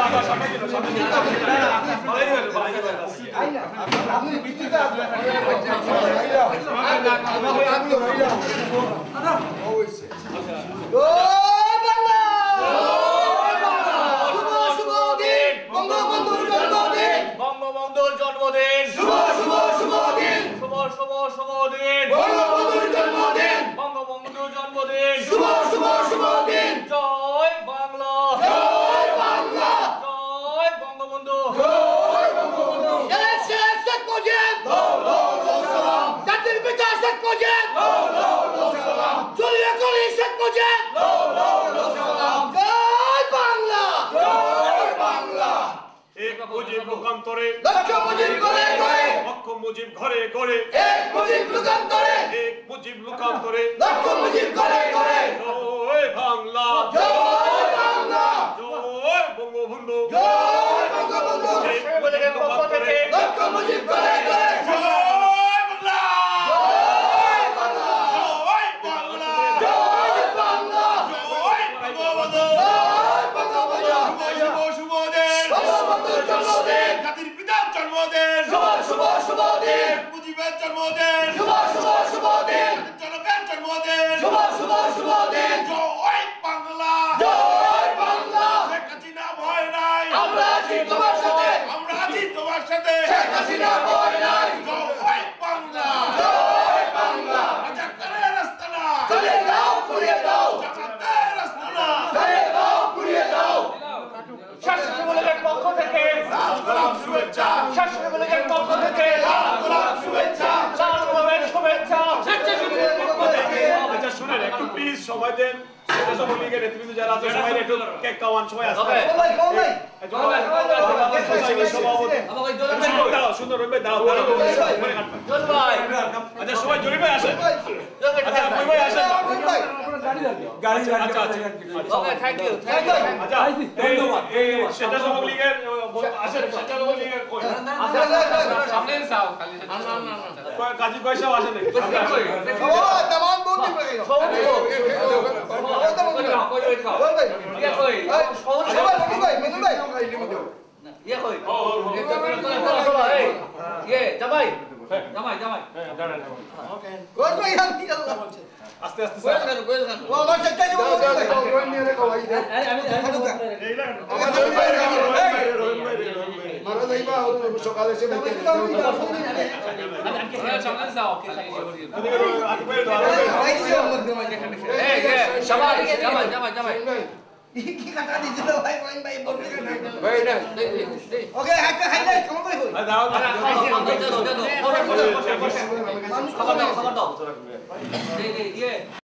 বঙ্গবন্ধুর জন্মদিন শুভ দিন বঙ্গবন্ধুর জন্মদিন শুভ দিন জয় বাংলা জয় বঙ্গবন্ধু শেখ মুজিব সালাম জাতির পিতা শেখ মুজিব সালাম জলিয়া কলি শেখ মুজিব সালাম জয় বাংলা এক মুজিব লোকান্তরে লক্ষ মুজিব ঘরে ঘরে লক্ষ মুজিব ঘরে ঘরে এক মুজিব লোকান্তরে এক মুজিব লোকান্তরে লক্ষ মুজিব ঘরে ঘরে জয় বাংলা জয় বাংলা জয় বঙ্গবন্ধু জয় বঙ্গবন্ধু এক মুজিব লোকান্তরে লক্ষ মুজিব ঘরে ঘরে জয় বাংলা জয় বাংলা জয় বাংলা জয় বাংলা জয় বঙ্গবন্ধু জয় বঙ্গবন্ধু শুভ দিন বঙ্গবন্ধুর জন্মদিন জাতির পিতার জন্মদিন শুভ দিন মুজিবের জন্মদিন শুভ দিন জনকের জন্মদিন শুভ দিন জয় বাংলা জয় বাংলা শেখ হাসিনা ভয় নাই আমরা আছি তোমার সাথে আমরা আছি তোমার সাথে শেখ হাসিনা ভয় নাই জয় বাংলা জয় বাংলা রাজাকারের আস্তানা চালিয়ে দাও পুড়িয়ে দাও জামাতের আস্তানা চালিয়ে দাও পুড়িয়ে দাও শাসক লীগের পক্ষ থেকে গোলাপ শুভেচ্ছা শাসক লীগের পক্ষ থেকে গোলাপ শুভেচ্ছা লাল গোলাপের শুভেচ্ছা আচ্ছা শুনেন একটু প্লিজ সময় দেন স্বেচ্ছাসেবক লীগের নেতৃবৃন্দ যারা আছে সবাই একটু কেক খাওয়ান সবাই আসবে দাঁড়াও সুন্দর রবি ভাই দাঁড়াও আচ্ছা সবাই জরিপ ভাই আসেন আচ্ছা রবি ভাই আসেন আচ্ছা থ্যাংক ইউ আচ্ছা ধন্যবাদ স্বেচ্ছাসেবক লীগের আসেন স্বেচ্ছাসেবক লীগের সামনে যাও কাজী পয়সা আসেন तमाम दो दिन लगेगा আস্তে আস্তে সকালে সে কি কাটা দিছিল ভাই ভাই ভাই বলতে ভাই না ওকে হাইটা হাইটা কেমন করে হই দাও খাবার দাও